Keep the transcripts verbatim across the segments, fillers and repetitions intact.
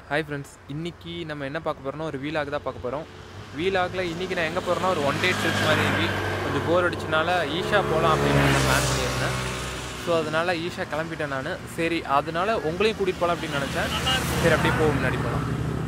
Hi friends, இன்றைக்கி நம்ம என்ன பார்க்க போகிறோம்னா ஒரு வீலாக் தான் பார்க்க போகிறோம். வீலாகில் இன்றைக்கி நான் எங்கே போகிறேன்னா ஒரு ஒன் டே ட்ரிப் மாதிரி கொஞ்சம் போர் அடிச்சனால ஈஷா போகலாம் அப்படின்னு நான் பிளான் பண்ணியிருந்தேன். ஸோ அதனால் ஈஷா கிளம்பிட்டேன் நான். சரி, அதனால் உங்களையும் கூட்டிகிட்டு போகலாம் அப்படின்னு நினச்சேன். சரி, அப்படியே போக முன்னாடி போகலாம்.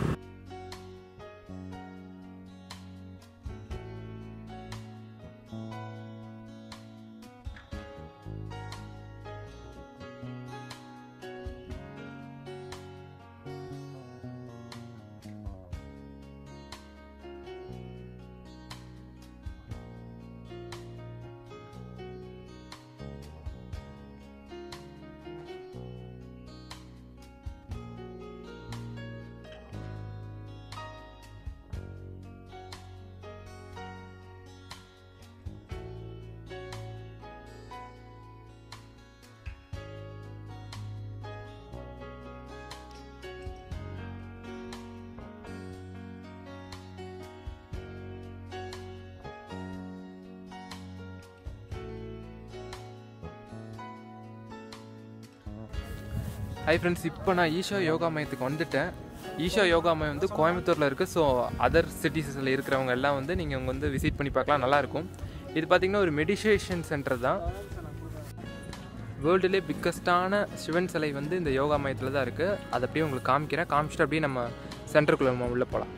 ஹை ஃப்ரெண்ட்ஸ், இப்போ நான் ஈஷா யோகா மையத்துக்கு வந்துட்டேன். ஈஷா யோகா மையம் வந்து கோயம்புத்தூரில் இருக்குது. ஸோ அதர் சிட்டிஸில் இருக்கிறவங்க எல்லாம் வந்து நீங்கள் இங்கே வந்து விசிட் பண்ணி பார்க்கலாம், நல்லாயிருக்கும். இது பார்த்திங்கன்னா ஒரு மெடிடேஷன் சென்டர் தான். வேர்ல்டுலே பிக்கஸ்டான சிவன் சிலை வந்து இந்த யோகா மையத்தில் தான் இருக்குது. அதை அப்படியே உங்களுக்கு காமிக்கிறேன். காமிச்சிட்டு அப்படியே நம்ம சென்டருக்குள்ளே நம்ம உள்ளே போகலாம்.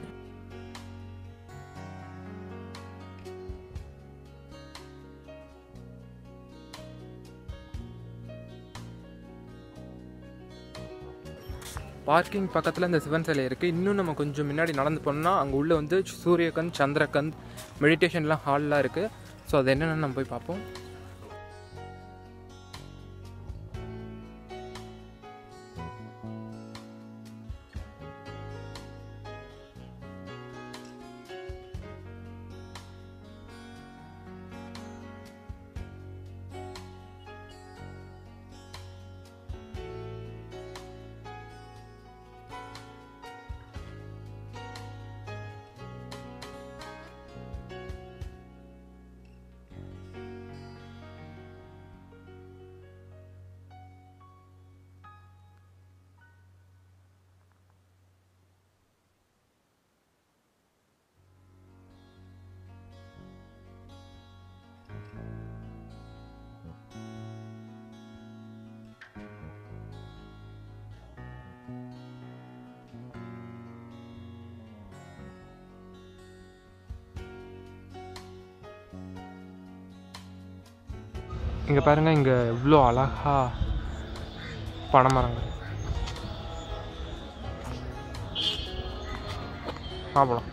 பார்க்கிங் பக்கத்தில் இந்த சிவன் சிலை இருக்குது. இன்னும் நம்ம கொஞ்சம் முன்னாடி நடந்து போனோம்னா அங்கே உள்ளே வந்து சூரியகந்த், சந்திரகந்த், மெடிடேஷன்லாம் ஹால்லாம் இருக்குது. ஸோ அது என்னென்னு நம்ம போய் பார்ப்போம். இங்கே பாருங்கள், இங்கே இவ்வளோ அழகா பனைமரங்கள். பார்ப்போம்.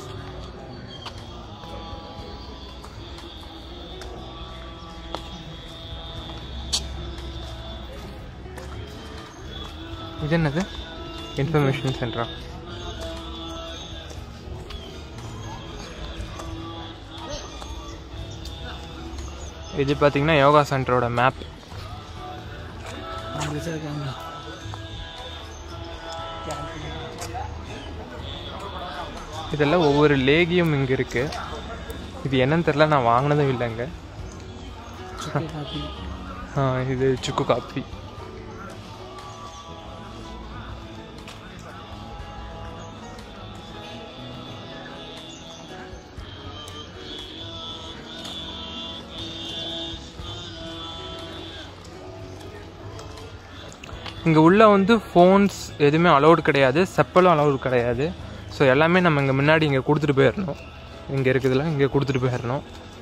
இது என்னது? இன்ஃபர்மேஷன் சென்டரா? இது பார்த்தீங்கன்னா யோகா சென்டரோட மேப். இதெல்லாம் ஒவ்வொரு லேகியும் இங்கே இருக்குது. இது என்னன்னு தெரில, நான் வாங்கினதும் இல்லைங்க. ஆ, இது சுக்கு காப்பி. இங்கே உள்ளே வந்து ஃபோன்ஸ் எதுவுமே அலௌடு கிடையாது, செப்பலும் அலௌடு கிடையாது. ஸோ எல்லாமே நம்ம இங்கே முன்னாடி இங்கே கொடுத்துட்டு போயிடணும். இங்கே இருக்குதுல, இங்கே கொடுத்துட்டு போயிடணும்.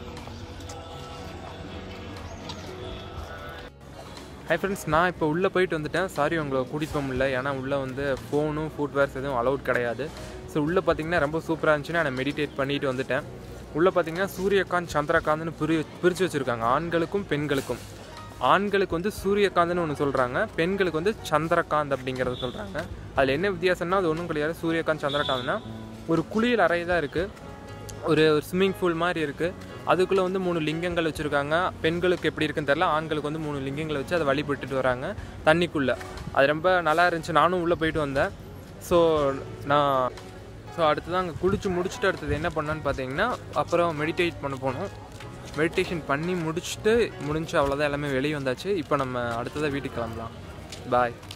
ஹை ஃப்ரெண்ட்ஸ், நான் இப்போ உள்ளே போயிட்டு வந்துட்டேன். சாரி, உங்களை கூட்டிகிட்டு போக முடியல. ஏன்னா உள்ளே வந்து ஃபோனும் ஃபுட்வேர்ஸ் எதுவும் அலௌட் கிடையாது. ஸோ உள்ளே பார்த்தீங்கன்னா ரொம்ப சூப்பராக இருந்துச்சுன்னா நான் மெடிடேட் பண்ணிட்டு வந்துட்டேன். உள்ளே பார்த்தீங்கன்னா சூரியகாந்த், சந்திரகாந்த்னு பிரி பிரித்து வச்சுருக்காங்க, ஆண்களுக்கும் பெண்களுக்கும். ஆண்களுக்கு வந்து சூரியகாந்த்னு ஒன்று சொல்கிறாங்க, பெண்களுக்கு வந்து சந்திரகாந்த் அப்படிங்கிறத சொல்கிறாங்க. அதில் என்ன வித்தியாசம்னா அது ஒன்றும் கிடையாது. சூரியகாந்த், சந்திரகாந்த்னா ஒரு குளியல் அறை தான் இருக்குது, ஒரு ஒரு ஸ்விம்மிங் பூல் மாதிரி இருக்குது. அதுக்குள்ளே வந்து மூணு லிங்கங்கள் வச்சுருக்காங்க. பெண்களுக்கு எப்படி இருக்குன்னு தெரில, ஆண்களுக்கு வந்து மூணு லிங்கங்களை வச்சு அதை வழிபட்டுட்டு வராங்க தண்ணிக்குள்ளே. அது ரொம்ப நல்லா இருந்துச்சு. நானும் உள்ளே போயிட்டு வந்தேன். ஸோ நான் ஸோ அடுத்ததான் அங்கே குளிச்சு முடிச்சுட்டு அடுத்தது என்ன பண்ணேன்னு பார்த்தீங்கன்னா அப்புறம் மெடிடேட் பண்ண போனோம். மெடிடேஷன் பண்ணி முடிச்சுட்டு முடிஞ்சு அவ்வளோதான், எல்லாமே வெளியே வந்தாச்சு. இப்போ நம்ம அடுத்ததாக வீட்டுக்கு கிளம்பலாம். பாய்.